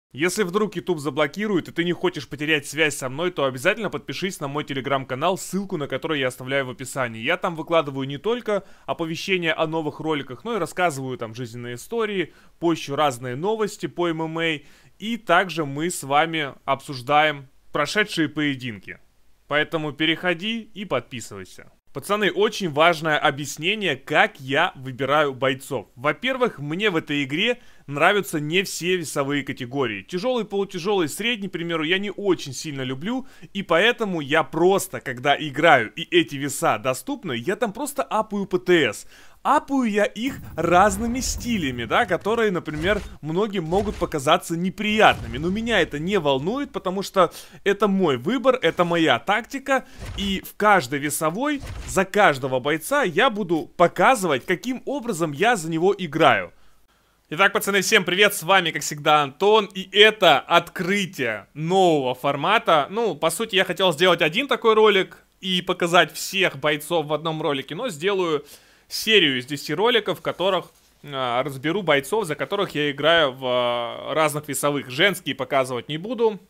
Если вдруг YouTube заблокирует и ты не хочешь потерять связь со мной, то обязательно подпишись на мой телеграм-канал, ссылку на который я оставляю в описании. Я там выкладываю не только оповещения о новых роликах, но и рассказываю там жизненные истории, пощу разные новости по ММА, и также мы с вами обсуждаем прошедшие поединки. Поэтому переходи и подписывайся. Пацаны, очень важное объяснение, как я выбираю бойцов. Во-первых, мне в этой игре нравятся не все весовые категории. Тяжелый, полутяжелый, средний, к примеру, я не очень сильно люблю. И поэтому я просто, когда играю и эти веса доступны, я там просто апаю ПТС. Апаю я их разными стилями, да, которые, например, многим могут показаться неприятными. Но меня это не волнует, потому что это мой выбор, это моя тактика. И в каждой весовой, за каждого бойца я буду показывать, каким образом я за него играю. Итак, пацаны, всем привет, с вами, как всегда, Антон, и это открытие нового формата. Ну, по сути, я хотел сделать один такой ролик и показать всех бойцов в одном ролике, но сделаю серию из 10 роликов, в которых разберу бойцов, за которых я играю в разных весовых. Женские показывать не буду.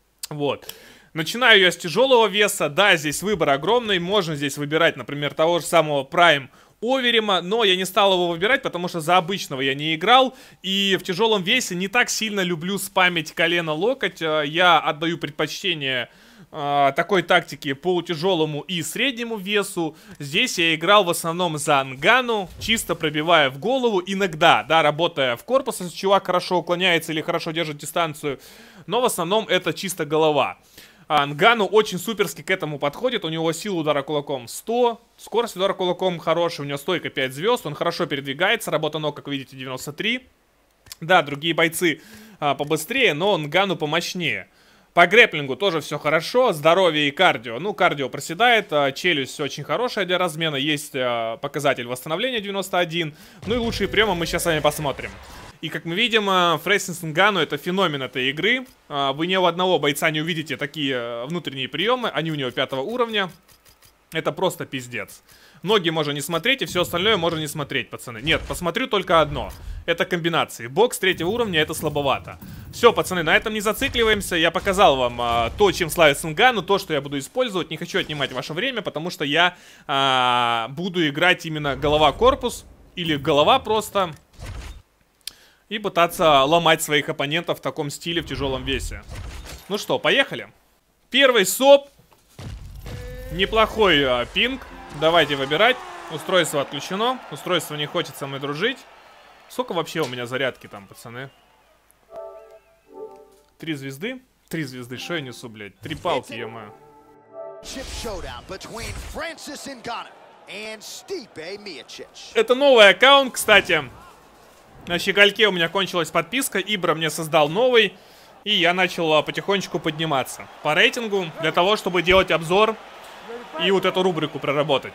Вот. Начинаю я с тяжелого веса. Да, здесь выбор огромный. Можно здесь выбирать, например, того же самого Prime Оверима, но я не стал его выбирать, потому что за обычного я не играл. И в тяжелом весе не так сильно люблю спамить колено-локоть. Я отдаю предпочтение такой тактики полутяжелому и среднему весу. Здесь я играл в основном за Нгану, чисто пробивая в голову. Иногда, да, работая в корпус, если чувак хорошо уклоняется или хорошо держит дистанцию. Но в основном это чисто голова. Нгану очень суперски к этому подходит. У него сила удара кулаком 100, скорость удара кулаком хорошая, у него стойка 5 звезд, он хорошо передвигается, работа ног, как видите, 93. Да, другие бойцы побыстрее, но Нгану помощнее. По грэпплингу тоже все хорошо, здоровье и кардио. Ну, кардио проседает, челюсть очень хорошая для размена, есть показатель восстановления 91. Ну и лучшие приемы мы сейчас с вами посмотрим. И как мы видим, Фрейсенс Нгану — это феномен этой игры. Вы ни у одного бойца не увидите такие внутренние приемы, они у него 5-го уровня. Это просто пиздец. Ноги можно не смотреть, и все остальное можно не смотреть, пацаны. Нет, посмотрю только одно. Это комбинации. Бокс 3-го уровня — это слабовато. Все, пацаны, на этом не зацикливаемся. Я показал вам то, чем славится Нгану, то, что я буду использовать. Не хочу отнимать ваше время, потому что я буду играть именно голова-корпус. Или голова просто. И пытаться ломать своих оппонентов в таком стиле в тяжелом весе. Ну что, поехали. Первый СОП. Неплохой пинг. Давайте выбирать. Устройство отключено. Устройство не хочет со мной дружить. Сколько вообще у меня зарядки там, пацаны? 3 звезды? 3 звезды, что я несу, блядь? 3 палки, ё-моё. Это новый аккаунт, кстати. На щегольке у меня кончилась подписка, Ибра мне создал новый, и я начал потихонечку подниматься по рейтингу, для того, чтобы делать обзор и вот эту рубрику проработать.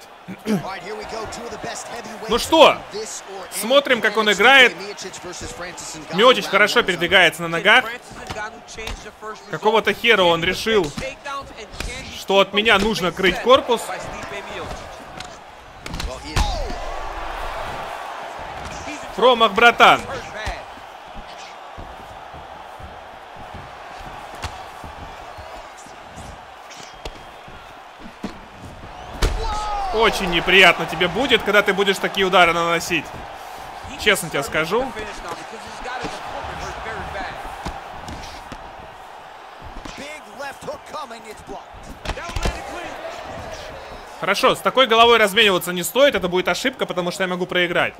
Ну что, смотрим, как он играет. Миотич хорошо передвигается на ногах. Какого-то хера он решил, что от меня нужно крыть корпус. Промах, братан. Очень неприятно тебе будет, когда ты будешь такие удары наносить. Честно тебе скажу. Хорошо, с такой головой размениваться не стоит. Это будет ошибка, потому что я могу проиграть.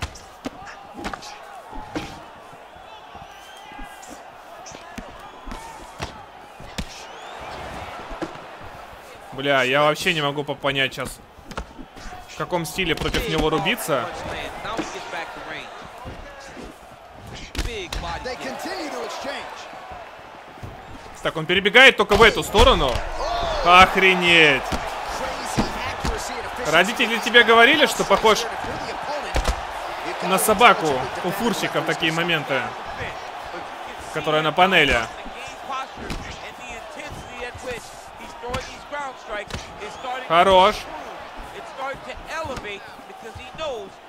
Бля, я вообще не могу понять сейчас, в каком стиле против него рубиться. Так, он перебегает только в эту сторону. Охренеть. Родители тебе говорили, что похож на собаку у фурсика в такие моменты, которая на панели. Хорош.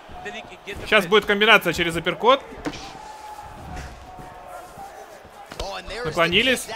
Сейчас будет комбинация через апперкот. Наклонились.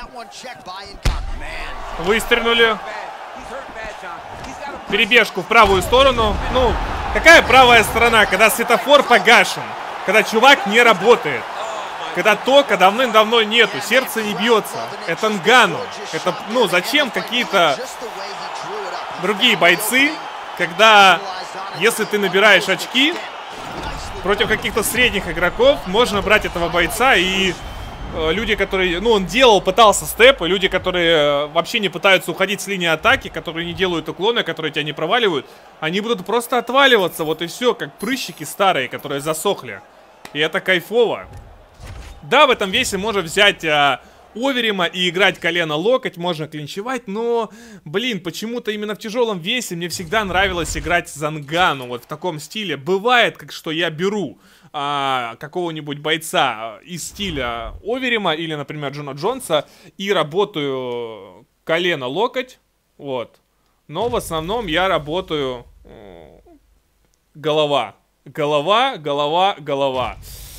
Выстрелили. Перебежку в правую сторону. Ну, какая правая сторона, когда светофор погашен? Когда чувак не работает. Когда тока давным-давно нету, сердце не бьется. Это Нганну. Это, ну, зачем какие-то другие бойцы, когда, если ты набираешь очки против каких-то средних игроков, можно брать этого бойца и люди, которые, ну, он пытался степ, и люди, которые вообще не пытаются уходить с линии атаки, которые не делают уклоны, которые тебя не проваливают, они будут просто отваливаться, вот и все, как прыщики старые, которые засохли. И это кайфово. Да, в этом весе можно взять оверима и играть колено-локоть, можно клинчевать, но, блин, почему-то именно в тяжелом весе мне всегда нравилось играть за Нганну, вот в таком стиле. Бывает, как что я беру какого-нибудь бойца из стиля оверима или, например, Джона Джонса и работаю колено-локоть, вот. Но в основном я работаю голова. Голова.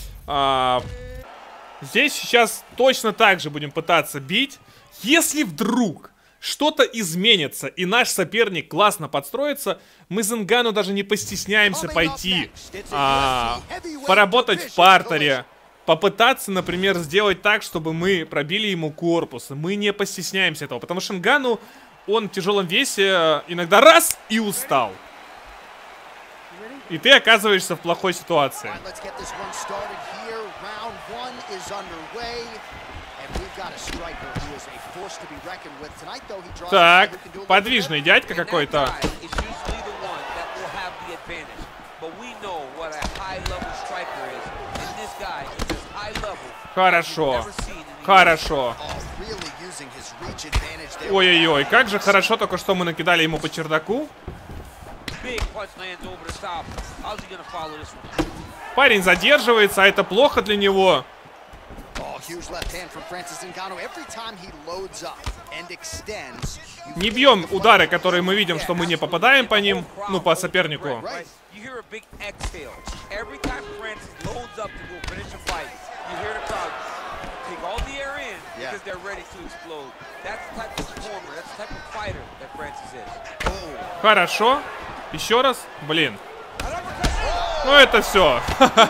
Здесь сейчас точно так же будем пытаться бить. Если вдруг что-то изменится и наш соперник классно подстроится, мы за Нганну даже не постесняемся пойти поработать в партере. Попытаться, например, сделать так, чтобы мы пробили ему корпус. Мы не постесняемся этого, потому что Нганну, он в тяжелом весе иногда раз и устал. И ты оказываешься в плохой ситуации. Так, подвижный дядька какой-то. Хорошо. Хорошо. Ой-ой-ой, как же хорошо только что мы накидали ему по чердаку. Парень задерживается, а это плохо для него. Не бьем удары, которые мы видим, что мы не попадаем по ним, ну, по сопернику. Хорошо. Еще раз. Блин. Ну, это все.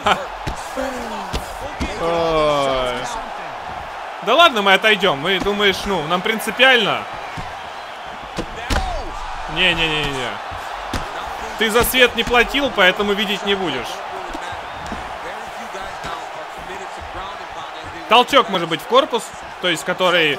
Да ладно, мы отойдем. Мы, думаешь, ну, нам принципиально? Не-не-не-не. Ты за свет не платил, поэтому видеть не будешь. Толчок может быть в корпус, то есть который...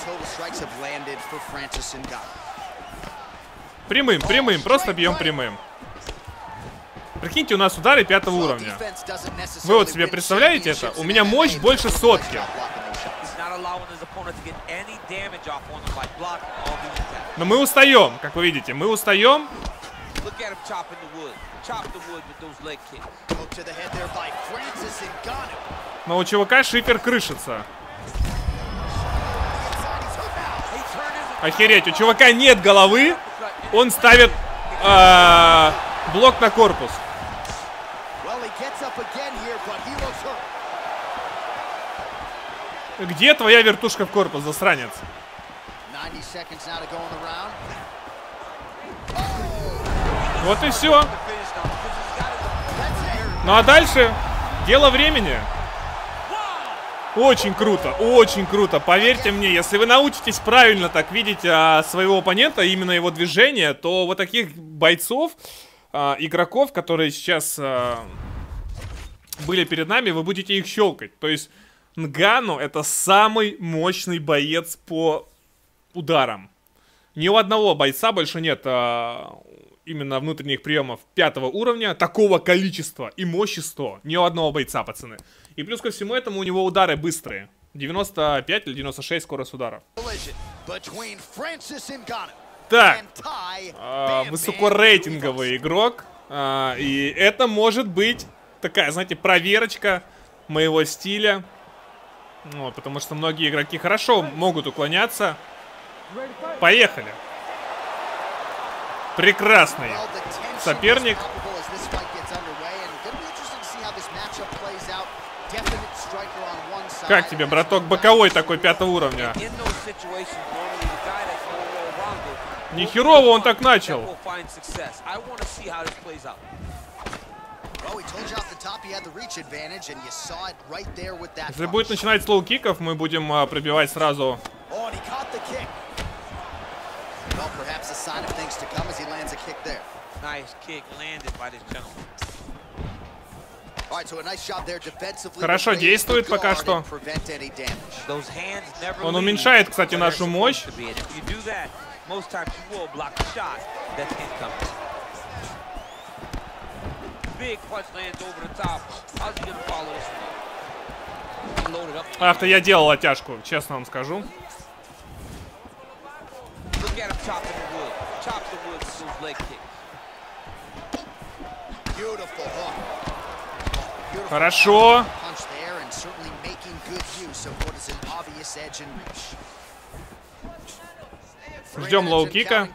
Прямым, просто бьем прямым. Прикиньте, у нас удары 5-го уровня. Вы вот себе представляете это? У меня мощь больше 100. Но мы устаем, как вы видите, мы устаем. Но у чувака шифер крышится. Охереть, у чувака нет головы. Он ставит блок на корпус. Где твоя вертушка в корпус, засранец? Вот и все. Ну а дальше дело времени. Очень круто, очень круто. Поверьте мне, если вы научитесь правильно так видеть своего оппонента, именно его движение, то вот таких бойцов, игроков, которые сейчас были перед нами, вы будете их щелкать. То есть Нганну — это самый мощный боец по ударам. Ни у одного бойца больше нет именно внутренних приемов 5-го уровня такого количества и мощи 100. Ни у одного бойца, пацаны. И плюс ко всему этому у него удары быстрые. 95 или 96 скорость ударов. Так, высокорейтинговый игрок. И это может быть такая, знаете, проверочка моего стиля. Вот, потому что многие игроки хорошо могут уклоняться. Поехали. Прекрасный соперник. Как тебе, браток, боковой такой 5-го уровня? Нихерово он так начал. Если будет начинать с лоу-киков, мы будем пробивать сразу. Хорошо действует пока что. Он уменьшает, кстати, нашу мощь. Ах-то я делал оттяжку, честно вам скажу. Хорошо. Ждем лоу-кика.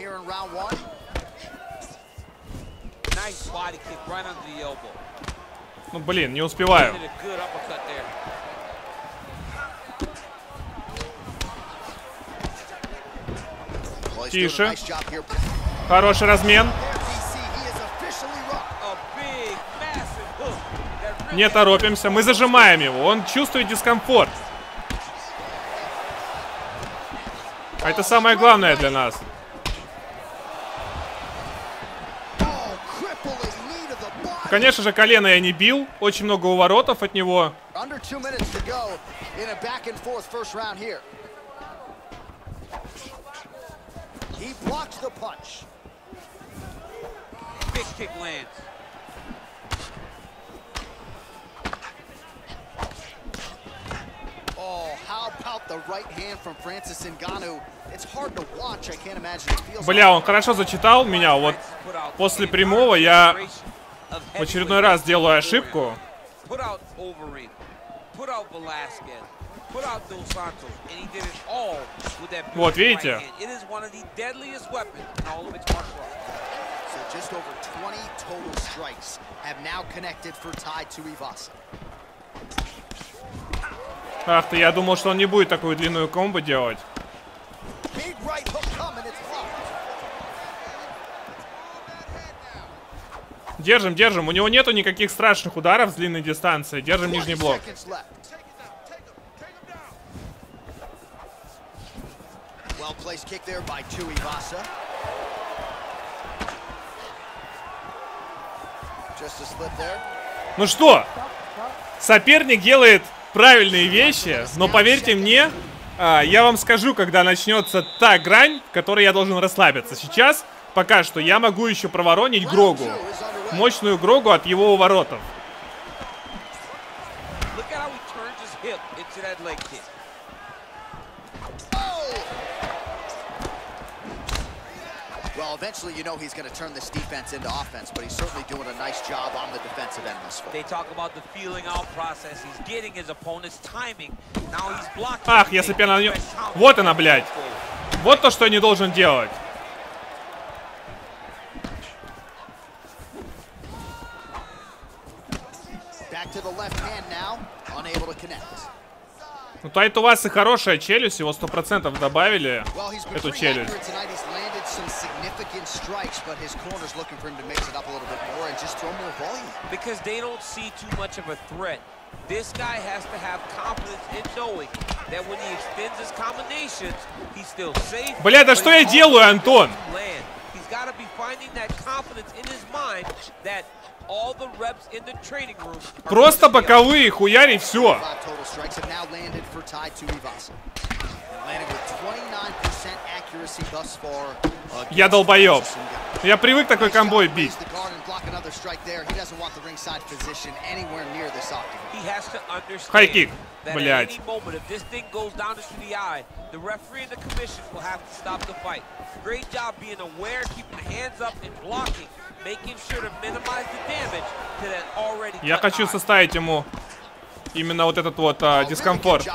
Ну блин, не успеваю. Тише. Хороший размен. Не торопимся, мы зажимаем его. Он чувствует дискомфорт. А это самое главное для нас. Конечно же, колено я не бил. Очень много уворотов от него. Бля, он хорошо зачитал меня. Вот после прямого я в очередной раз делаю ошибку. Вот, видите? Ах ты, я думал, что он не будет такую длинную комбо делать. Держим, держим. У него нету никаких страшных ударов с длинной дистанции. Держим нижний блок. Ну что? Соперник делает правильные вещи, но поверьте мне, я вам скажу, когда начнется та грань, в которой я должен расслабиться. Сейчас, пока что, я могу еще проворонить Грогу. Мощную Грогу от его уворотов. Well, eventually, you know he's going to turn this defense into offense, but he's certainly doing a nice job on the defensive end this far. They talk about the feeling out process. He's getting his opponent's timing. Now he's blocking. Ах, если бы я на нем... Вот она, блядь. Вот то, что я не должен делать. Back to the left hand now, unable to connect. Ну, то у вас и хорошая челюсть, его 100% добавили, эту челюсть. Бля, да что я делаю, Антон? Просто боковые хуяри, все. Я долбоеб. Я привык такой комбой бить. Хайкик. Блять. Я хочу составить ему именно вот этот вот дискомфорт.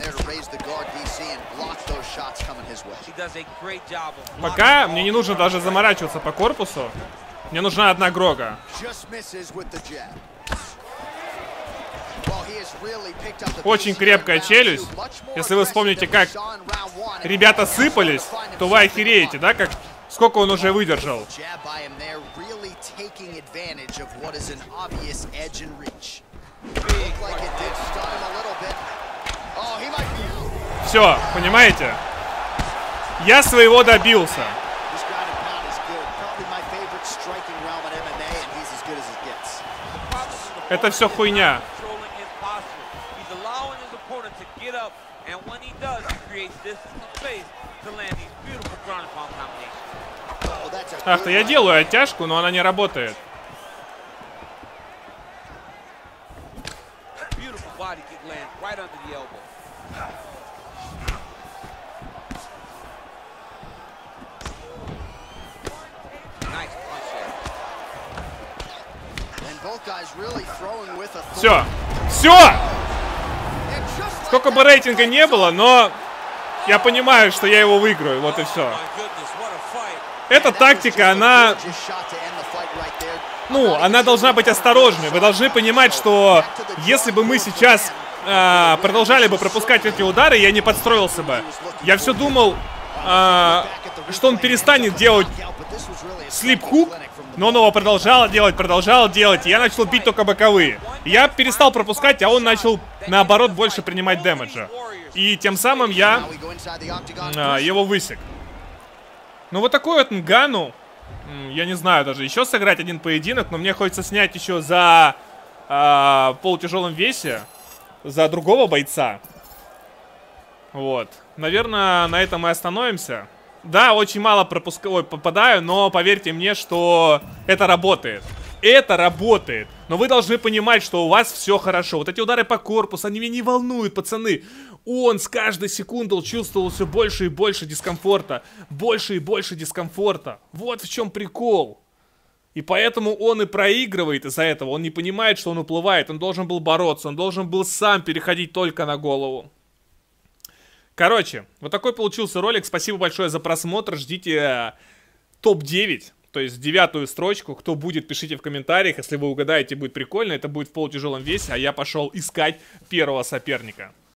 Пока мне не нужно даже заморачиваться по корпусу. Мне нужна одна Грога. Очень крепкая челюсть. Если вы вспомните, как ребята сыпались, то вы охереете, да, как сколько он уже выдержал. Все, понимаете? Я своего добился. Это все хуйня. Ах-то я делаю оттяжку, но она не работает. Все. Все! Сколько бы рейтинга не было, но я понимаю, что я его выиграю. Вот и все. Эта тактика, она... Ну, она должна быть осторожной. Вы должны понимать, что если бы мы сейчас продолжали бы пропускать эти удары, я не подстроился бы. Я все думал, что он перестанет делать слип-хук, но он его продолжал делать, и я начал бить только боковые. Я перестал пропускать, а он начал, наоборот, больше принимать дэмэджа. И тем самым я его высек. Ну, вот такой вот Нгану. Я не знаю даже, еще сыграть один поединок, но мне хочется снять еще за полутяжелом весе, за другого бойца. Вот. Наверное, на этом мы остановимся. Да, очень мало попадаю, но поверьте мне, что это работает. Это работает. Но вы должны понимать, что у вас все хорошо. Вот эти удары по корпусу, они меня не волнуют, пацаны. Он с каждой секундой чувствовал все больше и больше дискомфорта. Больше и больше дискомфорта. Вот в чем прикол. И поэтому он и проигрывает из-за этого. Он не понимает, что он уплывает. Он должен был бороться. Он должен был сам переходить только на голову. Короче, вот такой получился ролик. Спасибо большое за просмотр. Ждите топ-9. То есть 9-ю строчку. Кто будет, пишите в комментариях. Если вы угадаете, будет прикольно. Это будет в полутяжелом весе. А я пошел искать первого соперника.